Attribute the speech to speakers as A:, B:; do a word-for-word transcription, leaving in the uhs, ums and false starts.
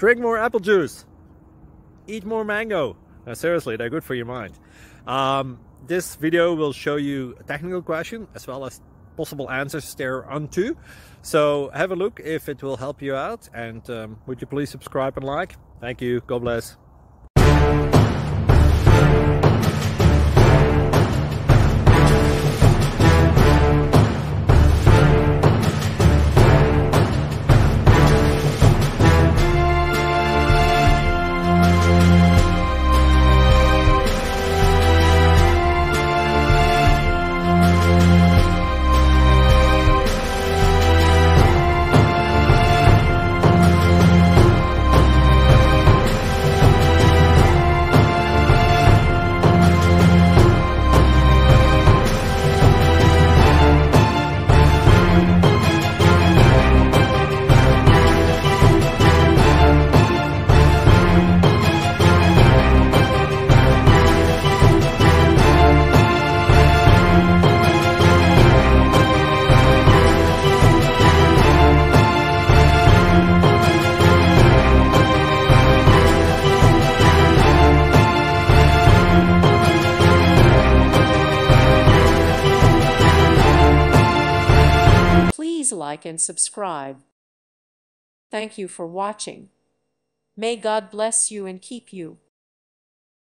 A: Drink more apple juice. Eat more mango. No, seriously, they're good for your mind. Um, this video will show you a technical question as well as possible answers thereunto. So have a look if it will help you out, and um, would you please subscribe and like? Thank you. God bless.
B: Please like and subscribe. Thank you for watching. May God bless you and keep you.